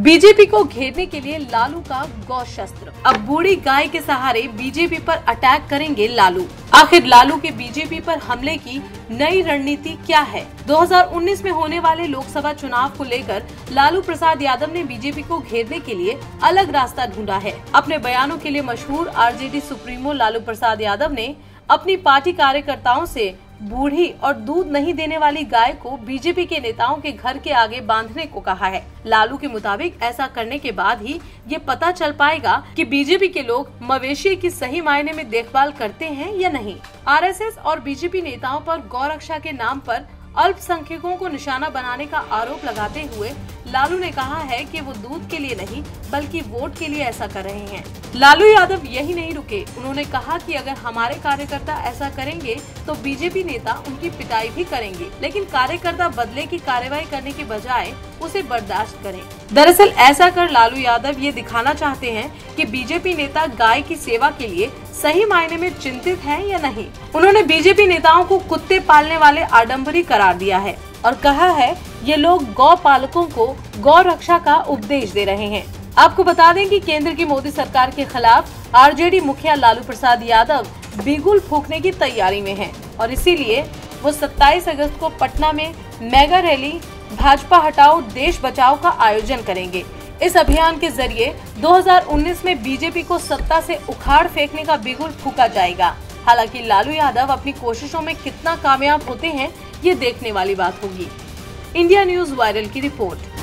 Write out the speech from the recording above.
BJP को घेरने के लिए लालू का गौ शस्त्र। अब बूढ़ी गाय के सहारे बीजेपी पर अटैक करेंगे लालू। आखिर लालू के बीजेपी पर हमले की नई रणनीति क्या है? 2019 में होने वाले लोकसभा चुनाव को लेकर लालू प्रसाद यादव ने बीजेपी को घेरने के लिए अलग रास्ता ढूंढा है। अपने बयानों के लिए मशहूर आरजेडी सुप्रीमो लालू प्रसाद यादव ने अपनी पार्टी कार्यकर्ताओं से बूढ़ी और दूध नहीं देने वाली गाय को बीजेपी के नेताओं के घर के आगे बांधने को कहा है। लालू के मुताबिक ऐसा करने के बाद ही ये पता चल पाएगा कि बीजेपी के लोग मवेशी की सही मायने में देखभाल करते हैं या नहीं। आरएसएस और बीजेपी नेताओं पर गौरक्षा के नाम पर अल्पसंख्यकों को निशाना बनाने का आरोप लगाते हुए लालू ने कहा है कि वो दूध के लिए नहीं बल्कि वोट के लिए ऐसा कर रहे हैं। लालू यादव यही नहीं रुके, उन्होंने कहा कि अगर हमारे कार्यकर्ता ऐसा करेंगे तो बीजेपी नेता उनकी पिटाई भी करेंगे, लेकिन कार्यकर्ता बदले की कार्रवाई करने के बजाय उसे बर्दाश्त करें। दरअसल ऐसा कर लालू यादव ये दिखाना चाहते हैं कि बीजेपी नेता गाय की सेवा के लिए सही मायने में चिंतित हैं या नहीं। उन्होंने बीजेपी नेताओं को कुत्ते पालने वाले आडम्बरी करार दिया है और कहा है ये लोग गौ पालकों को गौ रक्षा का उपदेश दे रहे हैं। आपको बता दें कि केंद्र की मोदी सरकार के खिलाफ आरजेडी मुखिया लालू प्रसाद यादव बिगुल फूंकने की तैयारी में हैं और इसीलिए वो 27 अगस्त को पटना में मेगा रैली भाजपा हटाओ देश बचाओ का आयोजन करेंगे। इस अभियान के जरिए 2019 में बीजेपी को सत्ता से उखाड़ फेंकने का बिगुल फूंका जाएगा। हालांकि लालू यादव अपनी कोशिशों में कितना कामयाब होते हैं ये देखने वाली बात होगी। इंडिया न्यूज़ वायरल की रिपोर्ट।